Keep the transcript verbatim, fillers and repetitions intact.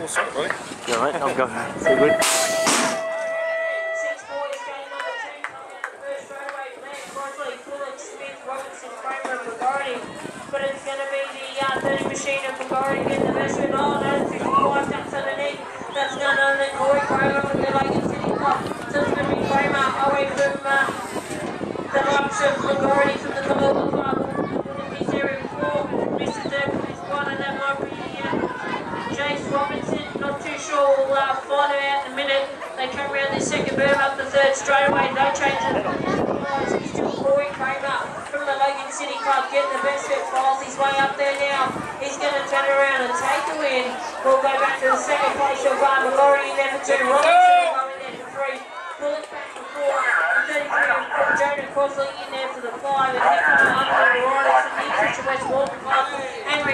sorry, boy. Yeah, mate, I'm going. It's all good. Six boys going number two, coming out the first straightaway. Blair, Crosley, Bullock, Smith, Robertson, Kramer, and Pagori. But it's going to be the uh, thirty machine of Pagori getting the best of it. Oh, no, fifty-five taps underneath. That's none other than Corey Kramer from the Logan City Club. So it's going to be Kramer away from uh, the likes of Pagori from the Logan Club. Bullock is there in four. Mister Durkin is one, and that might be uh, Jace Robinson. Not too sure. We'll uh, find it out in a minute. They come around this second berm up the third straight away. No changes. It's still Corey Kramer from the Logan City Club getting the best fit. Files his way up there now. He's going to turn around and take the win. We'll go back to the second place of uh, Mallory in there for two. Robinson going in there for three. Bullock back for four. thirty-three. Jonah Crosley in there for the five. And Nick on the under the right. It's the West Walker Club. And